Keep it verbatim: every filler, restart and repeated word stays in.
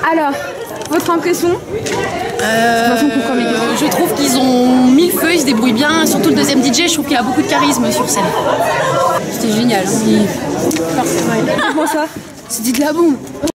Alors, votre impression? Euh, je trouve qu'ils ont mis le feu, ils se débrouillent bien. Surtout le deuxième D J, je trouve qu'il y a beaucoup de charisme sur scène. C'était génial. Hein. Forcément. Bonsoir. C'était de la bombe.